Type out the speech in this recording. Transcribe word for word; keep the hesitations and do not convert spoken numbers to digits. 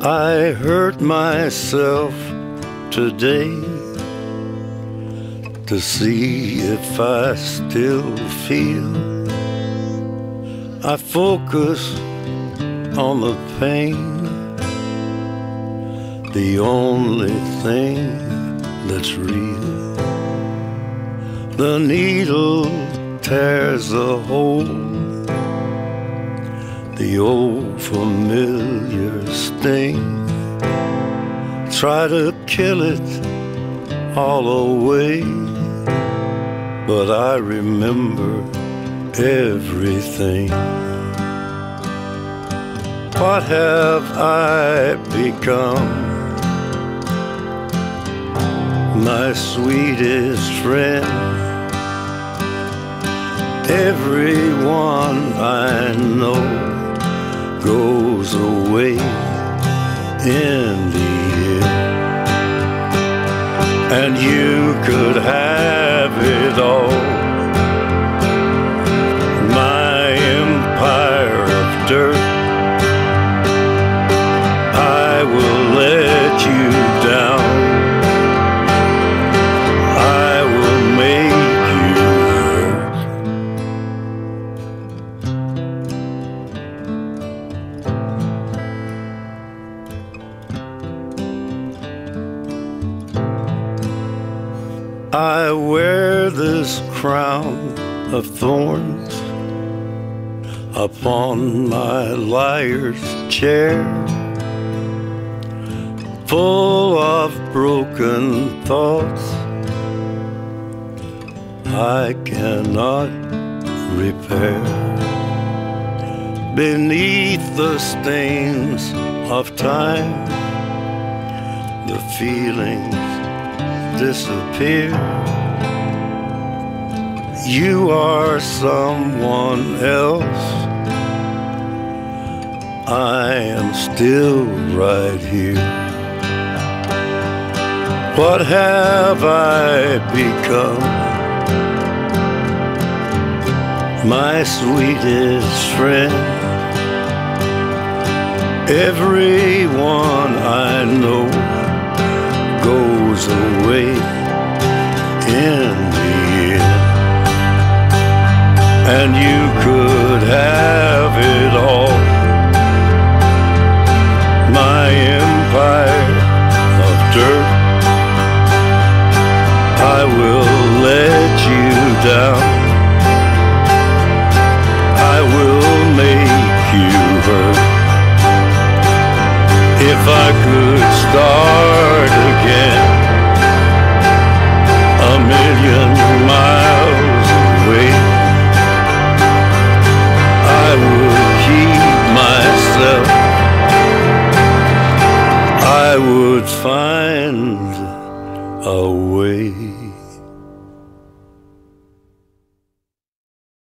I hurt myself today to see if I still feel. I focus on the pain, the only thing that's real. The needle tears a hole, the old familiar sting. Try to kill it all away, but I remember everything. What have I become? My sweetest friend. Everyone I know goes away in the end, and you could have it all. My empire of dirt, I will let you down. I will make you hurt. I wear this crown of thorns upon my liar's chair, full of broken thoughts I cannot repair. Beneath the stains of time, the feelings disappear. You are someone else, I am still right here. What have I become? My sweetest friend. Everyone I know goes away in the end, and you could have it all. My empire of dirt, I will let you down. I will make you hurt. If I could start again, a million miles away, I would keep myself. I would find a way.